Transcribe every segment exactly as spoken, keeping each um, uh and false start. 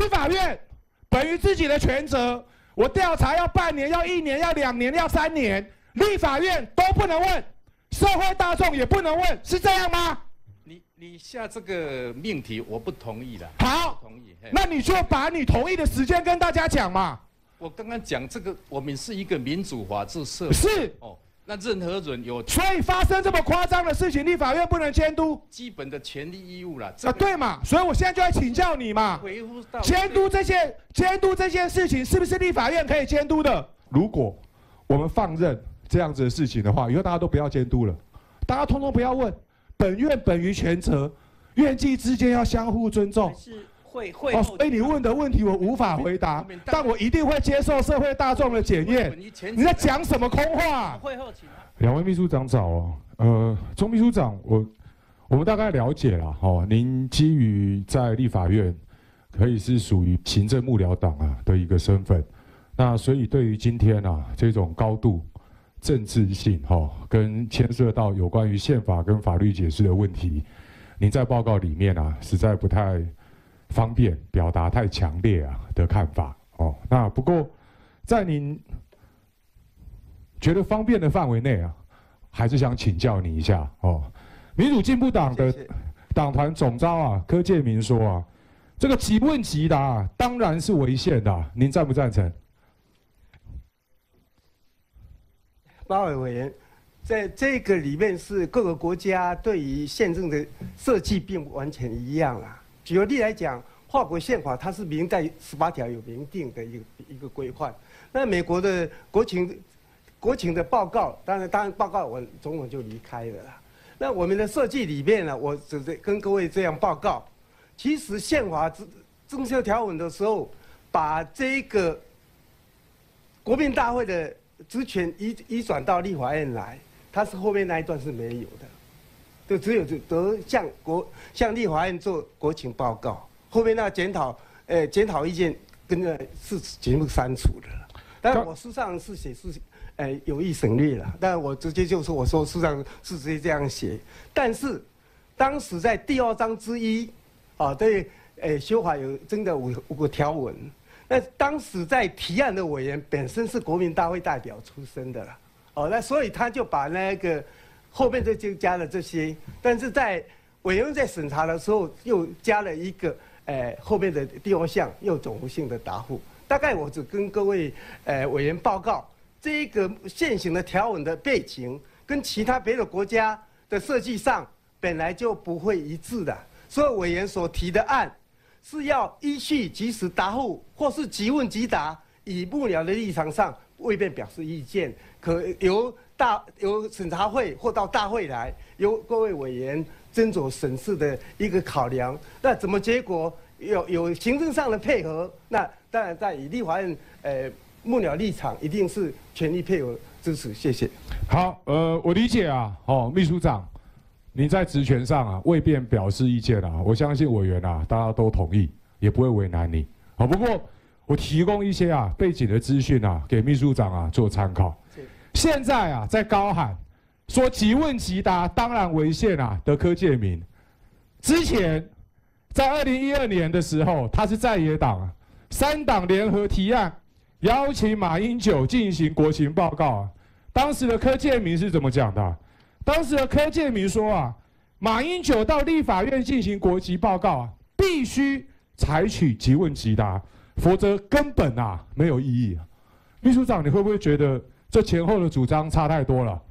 立法院本于自己的权责，我调查要半年、要一年、要两年、要三年，立法院都不能问，社会大众也不能问，是这样吗？ 你你下这个命题，我不同意的。 好， 同意。 那你就把你同意的时间跟大家讲嘛。 我刚刚讲这个，我们是一个民主法治社会。 是。哦。 那任何人有， 所以发生这么夸张的事情，立法院不能监督基本的权利义务啦。 啊，对嘛？所以我现在就要请教你嘛，监督这些监督这件事情是不是立法院可以监督的？如果我们放任这样子的事情的话，以后大家都不要监督了，大家通通不要问，本院本于权责，院际之间要相互尊重。 会会哦，所以你问的问题我无法回答，但我一定会接受社会大众的检验。你在讲什么空话？ 会后请。 两位秘书长早哦，呃，钟秘书长，我我们大概了解了哦，您基于在立法院可以是属于行政幕僚党啊的一个身份，那所以对于今天啊这种高度政治性哈、哦，跟牵涉到有关于宪法跟法律解释的问题，您在报告里面啊实在不太方便表达太强烈啊的看法哦。那不过在您觉得方便的范围内啊，还是想请教你一下哦。民主进步党的党团总召啊柯建铭说啊，这个即问即答、啊、当然是违宪的、啊，您赞不赞成？ 八位委员，在这个里面是各个国家对于宪政的设计并不完全一样啦。举个例来讲，法国宪法它是明在十八条有明定的一个一个规范。那美国的国情国情的报告，当然当然报告完总统就离开了啦。那我们的设计里面呢，我只是跟各位这样报告，其实宪法增修条文的时候，把这个国民大会的职权移移转到立法院来，它是后面那一段是没有的。就只有得向国向立法院做国情报告，后面那检讨，呃，检讨意见跟着是全部删除的了。但是我书上是写是，呃，有意省略了，但我直接就说我说书上是直接这样写。但是当时在第二章之一，啊，对，呃，修法有真的五五个条文。那当时在提案的委员本身是国民大会代表出身的了，哦，那所以他就把那个。后面就加了这些，但是在委员在审查的时候又加了一个，呃，后面的第二项又总合性的答复。大概我只跟各位呃委员报告，这个现行的条文的背景跟其他别的国家的设计上本来就不会一致的，所以委员所提的案是要依序即时答复，或是即问即答，以幕僚的立场上未便表示意见，可由。大由审查会或到大会来，由各位委员斟酌审视的一个考量。那怎么结果有有行政上的配合？那当然在以立法院呃幕僚立场，一定是全力配合支持。谢谢。 好，呃，我理解啊，哦，秘书长，您在职权上啊未便表示意见啊，我相信委员啊大家都同意，也不会为难你。好，不过我提供一些啊背景的资讯啊给秘书长啊做参考。现在啊，在高喊说即问即答当然违宪啊的柯建铭，之前在二零一二年的时候，他是在野党啊，三党联合提案邀请马英九进行国情报告啊。当时的柯建铭是怎么讲的、啊？当时的柯建铭说啊，马英九到立法院进行国情报告啊，必须采取即问即答，否则根本啊没有意义啊。秘书长，你会不会觉得？这前后的主张差太多了。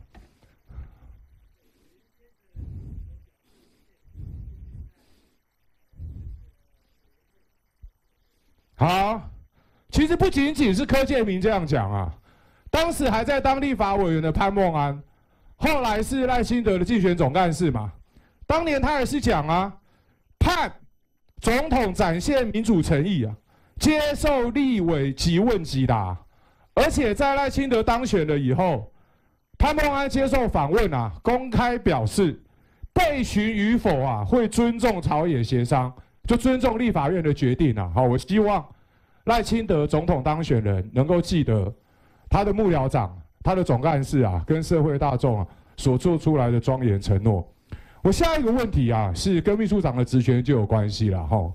好，其实不仅仅是柯建铭这样讲啊，当时还在当立法委员的潘孟安，后来是赖清德的竞选总干事嘛，当年他也是讲啊，盼总统展现民主诚意啊，接受立委即问即答。而且在赖清德当选了以后，潘孟安接受访问啊，公开表示，备询与否啊，会尊重朝野协商，就尊重立法院的决定啊。好，我希望赖清德总统当选人能够记得他的幕僚长、他的总干事啊，跟社会大众啊所做出来的庄严承诺。我下一个问题啊，是跟秘书长的职权就有关系了哈。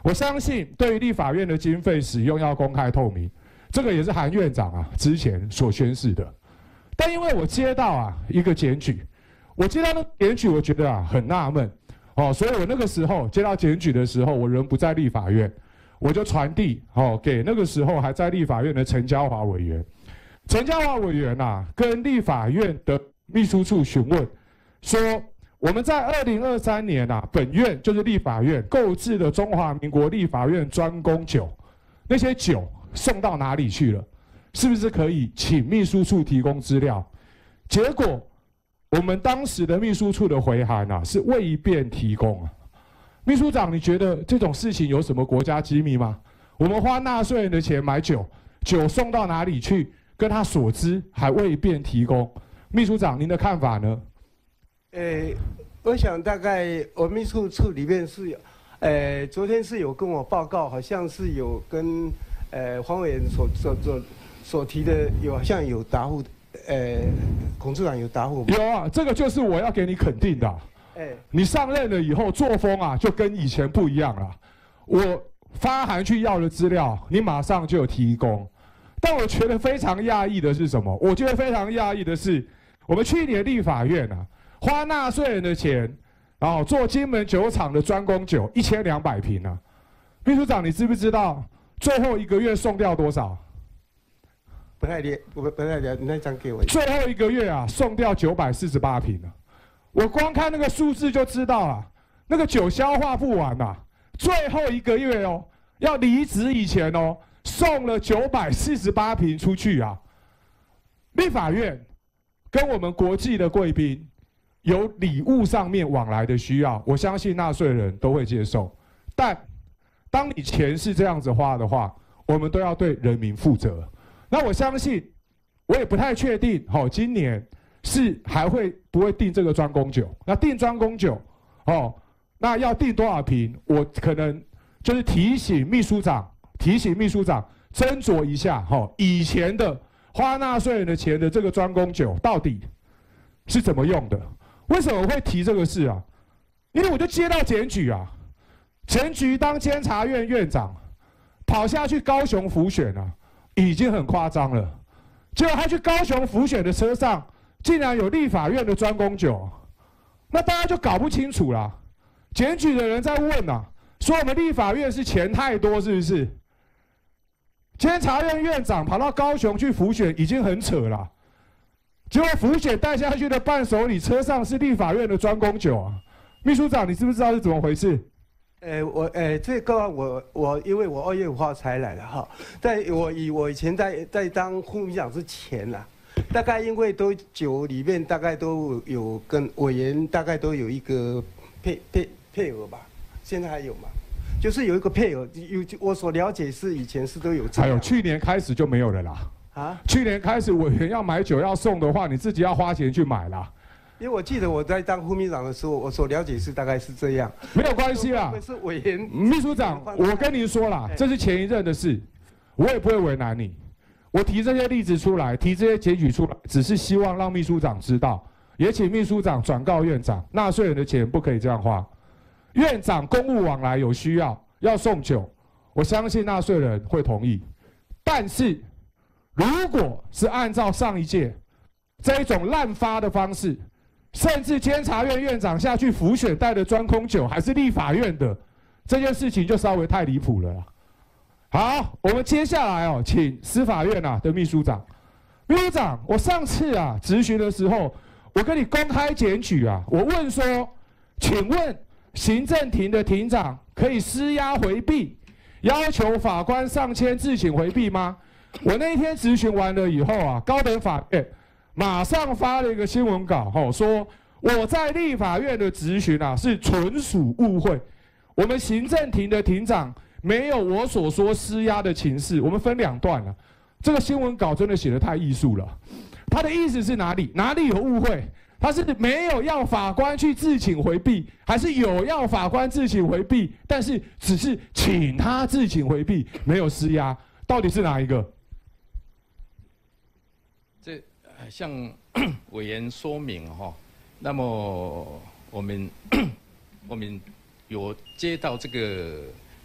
我相信对于立法院的经费使用要公开透明，这个也是韩院长啊之前所宣示的。但因为我接到啊一个检举，我接到那个检举，我觉得啊很纳闷，哦，所以我那个时候接到检举的时候，我人不在立法院，我就传递哦给那个时候还在立法院的陈嘉华委员。陈嘉华委员啊跟立法院的秘书处询问说，我们在二零二三年啊，本院就是立法院购置的中华民国立法院专供酒，那些酒送到哪里去了？是不是可以请秘书处提供资料？结果我们当时的秘书处的回函啊是未便提供啊。秘书长，你觉得这种事情有什么国家机密吗？我们花纳税人的钱买酒，酒送到哪里去？跟他所知还未便提供。秘书长，您的看法呢？ 呃，我想大概我秘书处里面是有，呃，昨天是有跟我报告，好像是有跟呃黄委员所所所所提的有好像有答复，呃，孔处长有答复吗？ 有啊，这个就是我要给你肯定的。哎，你上任了以后作风啊就跟以前不一样了。我发函去要的资料，你马上就有提供。但我觉得非常讶异的是什么？我觉得非常讶异的是，我们去年立法院啊，花纳税人的钱，然后做金门酒厂的专供酒一千两百瓶啊。秘书长，你知不知道最后一个月送掉多少？ 不太了，不不太了，你那张给我。 最后一个月啊，送掉九百四十八瓶啊。我光看那个数字就知道啊，那个酒消化不完啊。最后一个月哦，要离职以前哦。送了九百四十八瓶出去啊！立法院跟我们国际的贵宾有礼物上面往来的需要，我相信纳税人都会接受。但当你钱是这样子花的话，我们都要对人民负责。那我相信，我也不太确定，好、哦，今年是还会不会订这个专供酒？那订专供酒，哦，那要订多少瓶？我可能就是提醒秘书长。提醒秘书长斟酌一下，哈，以前的花纳税人的钱的这个专供酒到底是怎么用的？为什么会提这个事啊？因为我就接到检举啊，陈菊当监察院院长，跑下去高雄辅选啊，已经很夸张了。结果他去高雄辅选的车上，竟然有立法院的专供酒，那大家就搞不清楚啦。检举的人在问啊，说我们立法院是钱太多，是不是？监察院院长跑到高雄去辅选，已经很扯了。结果辅选带下去的伴手礼车上是立法院的专供酒啊！秘书长，你知不知道是怎么回事？ 呃，我呃，这个我我因为我二月五号才来的哈，在我以我以前在在当副秘书长之前啦，大概因为都酒里面大概都有跟委员大概都有一个配配配额吧，现在还有吗？就是有一个配额，有我所了解是以前是都有这样。 还有去年开始就没有了啦。啊？去年开始委员要买酒要送的话，你自己要花钱去买啦。 因为我记得我在当副秘书长的时候，我所了解是大概是这样。 没有关系啦。 是委员。 秘书长，我跟您说啦，这是前一任的事，我也不会为难你。我提这些例子出来，提这些检举出来，只是希望让秘书长知道，也请秘书长转告院长，纳税人的钱不可以这样花。院长公务往来有需要要送酒，我相信纳税人会同意。但是，如果是按照上一届这一种滥发的方式，甚至监察院院长下去辅选带的专供酒还是立法院的，这件事情就稍微太离谱了啦。好，我们接下来哦，请司法院啊的秘书长，秘书长，我上次啊质询的时候，我跟你公开检举啊，我问说，请问行政庭的庭长可以施压回避，要求法官上签自请回避吗？我那一天质询完了以后啊，高等法院马上发了一个新闻稿，吼说我在立法院的质询啊是纯属误会，我们行政庭的庭长没有我所说施压的情势。我们分两段了，这个新闻稿真的写得太艺术了。他的意思是哪里哪里有误会？他是没有要法官去自请回避，还是有要法官自请回避，但是只是请他自请回避，没有施压？到底是哪一个？ 这向委员说明哈，那么我们我们有接到这个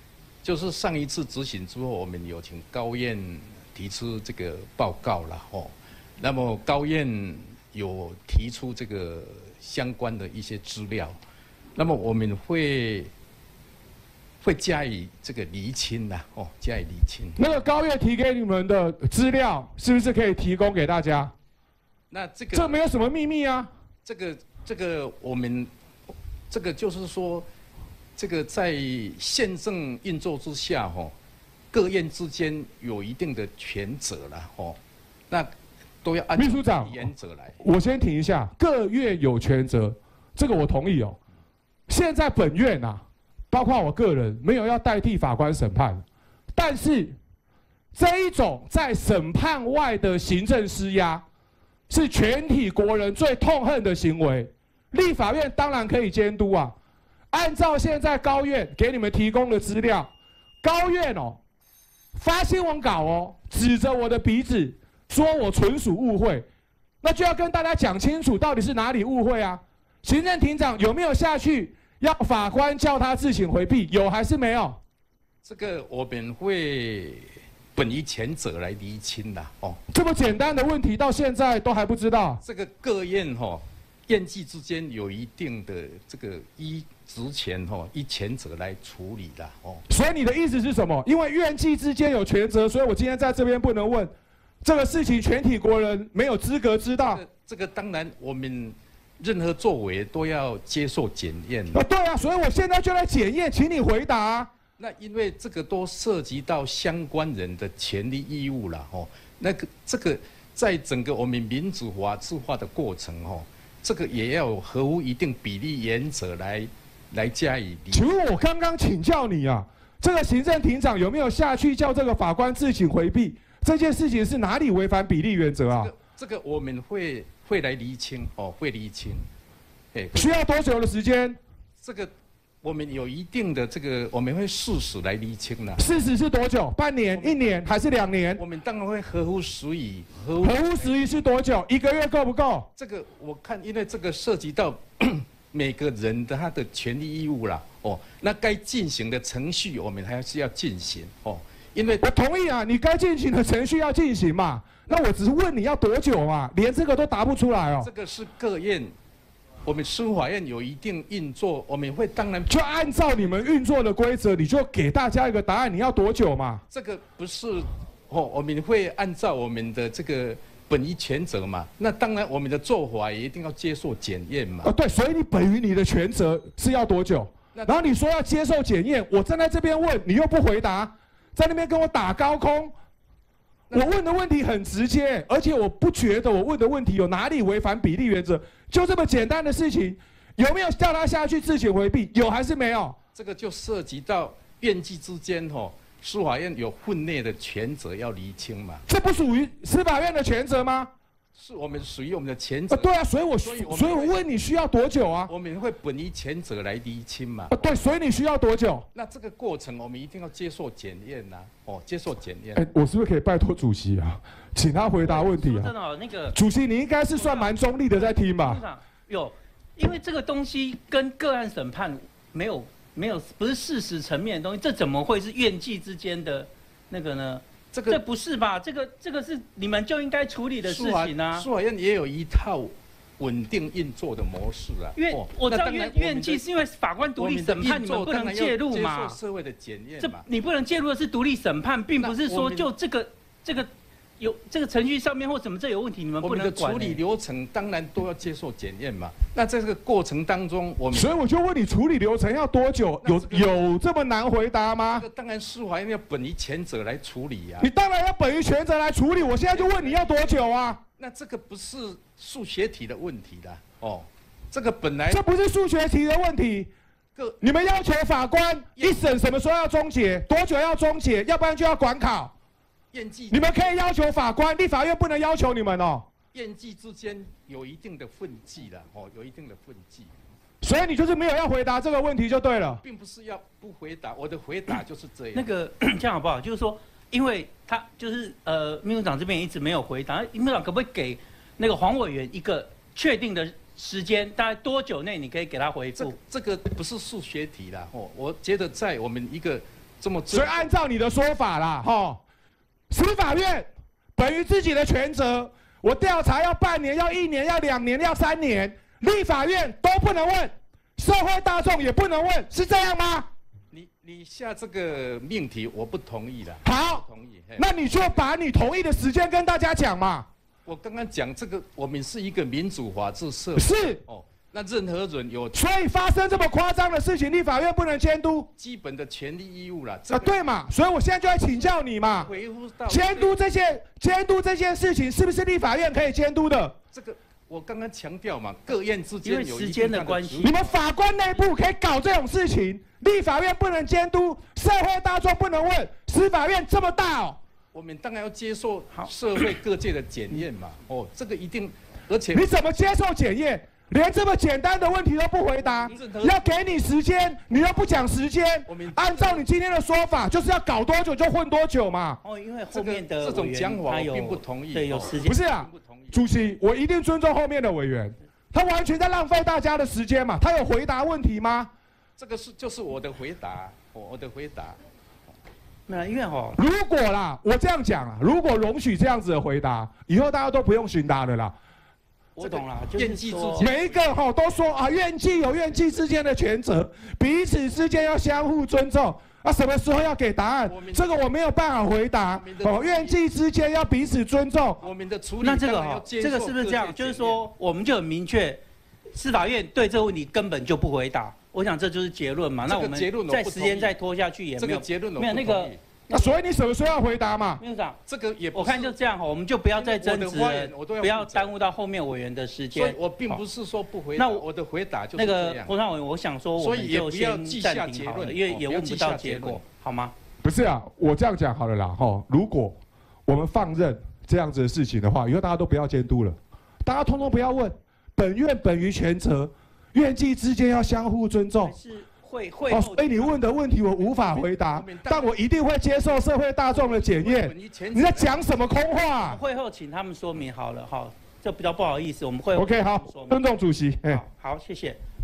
就是上一次执行之后，我们有请高院提出这个报告了哦。那么高院有提出这个相关的一些资料，那么我们会会加以这个厘清的哦，加以厘清。 那个高院提给你们的资料，是不是可以提供给大家？ 那这个这没有什么秘密啊。 这个这个我们这个就是说，这个在宪政运作之下哈、哦，各院之间有一定的权责了哦，那都要按秘书长原则来。 我先停一下，各院有权责，这个我同意哦。现在本院啊，包括我个人，没有要代替法官审判，但是这一种在审判外的行政施压，是全体国人最痛恨的行为。立法院当然可以监督啊，按照现在高院给你们提供的资料，高院哦发新闻稿哦，指着我的鼻子说我纯属误会，那就要跟大家讲清楚到底是哪里误会啊？行政庭长有没有下去要法官叫他自行回避？有还是没有？ 这个我们会本于前者来厘清的哦。 这么简单的问题到现在都还不知道？ 这个各院哈、哦。院际之间有一定的这个依职权哈，依前者来处理的哦。 所以你的意思是什么？因为院际之间有权责，所以我今天在这边不能问这个事情，全体国人没有资格知道。 这个、这个当然，我们任何作为都要接受检验。 啊，对啊，所以我现在就来检验，请你回答、啊。 那因为这个都涉及到相关人的权利义务了哦。那个这个在整个我们民主法治化的过程哦。这个也要合乎一定比例原则来来加以理解。 请问我刚刚请教你啊，这个行政庭长有没有下去叫这个法官自行回避？这件事情是哪里违反比例原则啊？ 这个这个我们会会来厘清哦，会厘清。哎， 需要多久的时间？ 这个我们有一定的这个，我们会事实来厘清了。 事实是多久？半年、一年还是两年？ 我们当然会合乎时宜。合合乎时宜是多久？一个月够不够？ 这个我看，因为这个涉及到每个人的他的权利义务啦。哦，那该进行的程序，我们还是要进行哦。因为我同意啊，你该进行的程序要进行嘛。那我只是问你要多久嘛，连这个都答不出来哦。 这个是各院。我们司法院有一定运作，我们会当然就按照你们运作的规则，你就给大家一个答案，你要多久嘛？ 这个不是哦，我们会按照我们的这个本于权责嘛。那当然，我们的做法也一定要接受检验嘛。 哦，对，所以你本于你的权责是要多久？然后你说要接受检验，我站在这边问你又不回答，在那边跟我打高空。我问的问题很直接，而且我不觉得我问的问题有哪里违反比例原则，就这么简单的事情，有没有叫他下去自行回避？有还是没有？ 这个就涉及到院际之间吼，司法院有分内的权责要厘清嘛。 这不属于司法院的权责吗？ 是我们属于我们的权责。 啊，对啊，所以我所以我所以我问你需要多久啊？ 我们会本于权责来厘清嘛。 啊，对，所以你需要多久？ 那这个过程我们一定要接受检验呐，哦，接受检验。 哎，我是不是可以拜托主席啊，请他回答问题啊？ 真的哦，那个主席，你应该是算蛮中立的在听吧？ 有，因为这个东西跟个案审判没有没有不是事实层面的东西，这怎么会是院际之间的那个呢？这个这不是吧？这个这个是你们就应该处理的事情啊。 司法院也有一套稳定运作的模式啊。 因为我知道院院际是因为法官独立审判，你们不能介入嘛。 接受社会的检验嘛。 这你不能介入的是独立审判，并不是说就这个这个有这个程序上面或什么这有问题，你们不能管。 我们的处理流程当然都要接受检验嘛。那在这个过程当中，我们所以我就问你，处理流程要多久？有有这么难回答吗？ 这个当然司法院要本于权责来处理啊。 你当然要本于权责来处理，我现在就问你要多久啊？ 那这个不是数学题的问题啦，哦，这个本来这不是数学题的问题。你们要求法官一审什么时候要终结，多久要终结，要不然就要管考。 验绩， 你们可以要求法官，立法院不能要求你们哦。 验绩之间有一定的分际了，哦，有一定的分际。 所以你就是没有要回答这个问题就对了。 并不是要不回答，我的回答就是这样。 那个这样好不好？就是说，因为他就是呃，秘书长这边一直没有回答，秘书长可不可以给那个黄委员一个确定的时间，大概多久内你可以给他回复？ 这这个不是数学题啦，哦，我觉得在我们一个这么， 所以按照你的说法啦，哈，司法院本于自己的权责，我调查要半年、要一年、要两年、要三年，立法院都不能问，社会大众也不能问，是这样吗？ 你你下这个命题，我不同意的。 好， 同意。 那你就把你同意的时间跟大家讲嘛。 我刚刚讲这个，我们是一个民主法治社会。 是哦，那任何人有， 所以发生这么夸张的事情，立法院不能监督基本的权利义务啦。 啊，对嘛？所以我现在就来请教你嘛， 维护到监督这些监督这件事情，是不是立法院可以监督的？ 这个我刚刚强调嘛，各院之间有时间的关系， 你们法官内部可以搞这种事情，立法院不能监督，社会大众不能问，司法院这么大哦。 我们当然要接受社会各界的检验嘛。哦，这个一定，而且你怎么接受检验？连这么简单的问题都不回答，要给你时间，你又不讲时间。按照你今天的说法，就是要搞多久就混多久嘛。 哦，因为后面的这种讲法我并不同意。 对，有时间。 不是啊，主席，我一定尊重后面的委员，他完全在浪费大家的时间嘛。他有回答问题吗？ 这个是就是我的回答，我的回答。 没有，因为哈， 如果啦，我这样讲啊，如果容许这样子的回答，以后大家都不用询答的啦。 我懂了，就是说每一个哈都说啊，院际有院际之间的权责，彼此之间要相互尊重。啊，什么时候要给答案？这个我没有办法回答。哦，院际之间要彼此尊重。 我们的处理那这个哈，这个是不是这样？就是说，我们就很明确，司法院对这个问题根本就不回答。我想这就是结论嘛。那我们再时间再拖下去也没有结论， 没有那个。 那所以你什么时候要回答嘛？ 秘书长， 这个也我看就这样哈，我们就不要再争执了，不要耽误到后面委员的时间。 所以我并不是说不回答，那我的回答就是那个国常委员，我想说我们就先暂停好了，因为也问不到结果，好吗？ 不是啊，我这样讲好了啦哈。如果我们放任这样子的事情的话，以后大家都不要监督了，大家通通不要问，本院本于权责，院际之间要相互尊重。 会会哦，所以你问的问题我无法回答，但我一定会接受社会大众的检验。你在讲什么空话？ 会后请他们说明好了哈，这比较不好意思，我们会 OK 好，尊重主席。 好，好，谢谢。